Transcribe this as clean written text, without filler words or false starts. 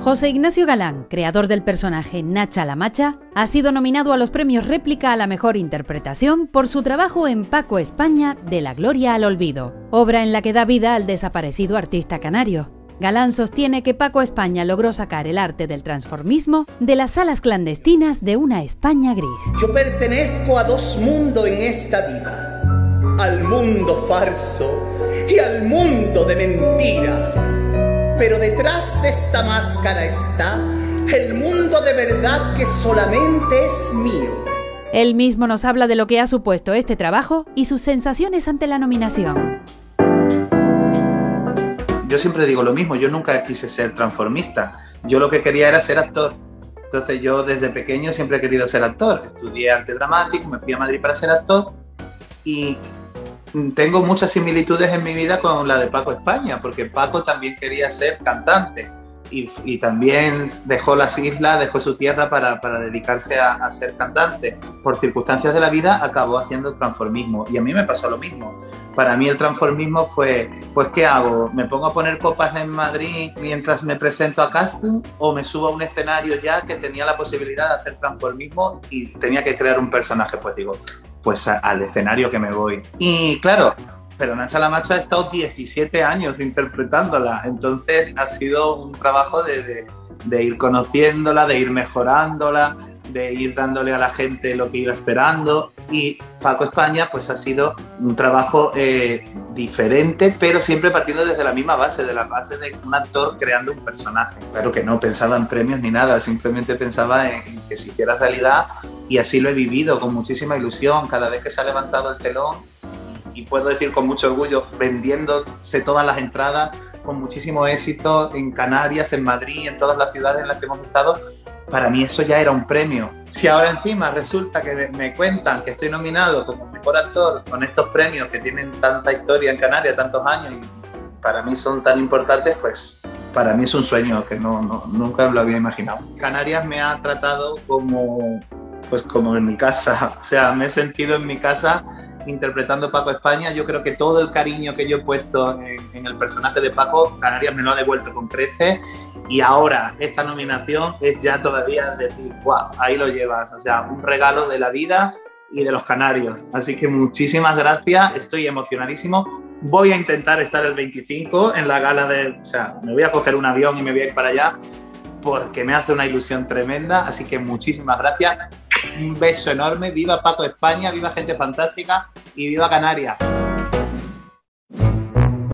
José Ignacio Galán, creador del personaje Nacha la Macha, ha sido nominado a los premios Réplica a la mejor interpretación por su trabajo en Paco España, de la gloria al olvido, obra en la que da vida al desaparecido artista canario. Galán sostiene que Paco España logró sacar el arte del transformismo de las salas clandestinas de una España gris. Yo pertenezco a dos mundos en esta vida, al mundo farso y al mundo de mentira. Pero detrás de esta máscara está el mundo de verdad que solamente es mío. Él mismo nos habla de lo que ha supuesto este trabajo y sus sensaciones ante la nominación. Yo siempre digo lo mismo, yo nunca quise ser transformista, yo lo que quería era ser actor. Entonces yo desde pequeño siempre he querido ser actor, estudié arte dramático, me fui a Madrid para ser actor y tengo muchas similitudes en mi vida con la de Paco España, porque Paco también quería ser cantante y también dejó las islas, dejó su tierra para dedicarse a ser cantante. Por circunstancias de la vida acabó haciendo transformismo y a mí me pasó lo mismo. Para mí el transformismo fue, pues ¿qué hago? ¿Me pongo a poner copas en Madrid mientras me presento a casting o me subo a un escenario ya que tenía la posibilidad de hacer transformismo y tenía que crear un personaje? Pues digo, pues al escenario que me voy. Y claro, pero Nacha la Macha ha estado 17 años interpretándola, entonces ha sido un trabajo de ir conociéndola, de ir mejorándola, de ir dándole a la gente lo que iba esperando. Y Paco España pues ha sido un trabajo diferente, pero siempre partiendo desde la misma base, de la base de un actor creando un personaje. Claro que no pensaba en premios ni nada, simplemente pensaba en que se hiciera realidad y así lo he vivido con muchísima ilusión cada vez que se ha levantado el telón y puedo decir con mucho orgullo, vendiéndose todas las entradas con muchísimo éxito en Canarias, en Madrid, en todas las ciudades en las que hemos estado. Para mí eso ya era un premio. Si ahora encima resulta que me cuentan que estoy nominado como mejor actor con estos premios que tienen tanta historia en Canarias, tantos años, y para mí son tan importantes, pues para mí es un sueño que nunca lo había imaginado. Canarias me ha tratado como en mi casa, o sea, me he sentido en mi casa interpretando Paco España. Yo creo que todo el cariño que yo he puesto en el personaje de Paco, Canarias me lo ha devuelto con creces. Y ahora esta nominación es ya todavía decir, ¡guau! Ahí lo llevas, o sea, un regalo de la vida y de los canarios. Así que muchísimas gracias, estoy emocionadísimo. Voy a intentar estar el 25 en la gala o sea, me voy a coger un avión y me voy a ir para allá porque me hace una ilusión tremenda. Así que muchísimas gracias, un beso enorme, viva Paco España, viva Gente Fantástica y viva Canarias.